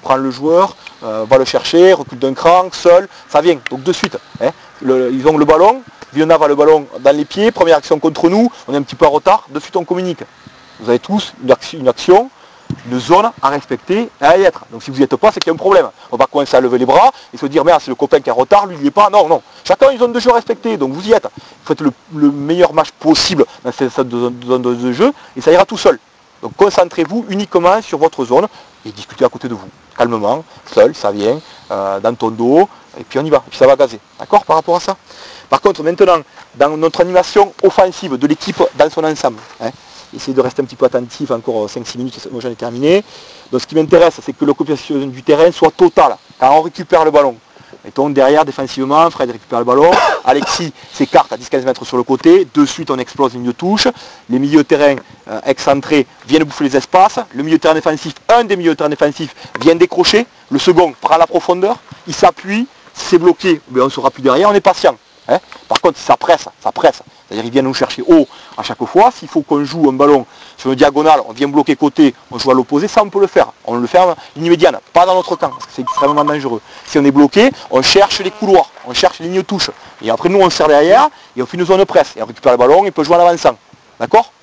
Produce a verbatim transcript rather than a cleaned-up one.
prend le joueur, euh, va le chercher, recule d'un cran, seul, ça vient, donc de suite. Hein. Le, ils ont le ballon, Viona a le ballon dans les pieds, première action contre nous, on est un petit peu en retard, de suite on communique. Vous avez tous une action, une action une zone à respecter et à y être. Donc si vous n'y êtes pas, c'est qu'il y a un problème. On va commencer à lever les bras et se dire merde, c'est le copain qui est en retard, lui il n'y est pas. Non, non. Chacun a une zone de jeu respectée, donc vous y êtes. Faites le, le meilleur match possible dans cette zone de, de jeu et ça ira tout seul. Donc concentrez-vous uniquement sur votre zone et discutez à côté de vous. Calmement, seul, ça vient, euh, dans ton dos, et puis on y va, et puis ça va gazer. D'accord par rapport à ça? Par contre, maintenant, dans notre animation offensive de l'équipe dans son ensemble, hein, essayez de rester un petit peu attentif, encore cinq six minutes, moi j'en ai terminé. Donc ce qui m'intéresse, c'est que l'occupation du terrain soit totale. Quand on récupère le ballon, mettons derrière défensivement, Fred récupère le ballon, Alexis s'écarte à dix quinze mètres sur le côté, de suite on explose une touche, les milieux de terrain euh, excentrés viennent bouffer les espaces, le milieu de terrain défensif, un des milieux de terrain défensifs vient décrocher, le second prend la profondeur, il s'appuie, si c'est bloqué, on ne sera plus derrière, on est patient. Hein. Par contre, si ça presse, ça presse. C'est-à-dire qu'ils viennent nous chercher haut à chaque fois. S'il faut qu'on joue un ballon sur une diagonale, on vient bloquer côté, on joue à l'opposé, ça on peut le faire. On le fait en ligne médiane, pas dans notre camp, parce que c'est extrêmement dangereux. Si on est bloqué, on cherche les couloirs, on cherche les lignes touches. Et après nous on serre derrière et on fait une zone presse. Et on récupère le ballon et on peut jouer en avançant. D'accord?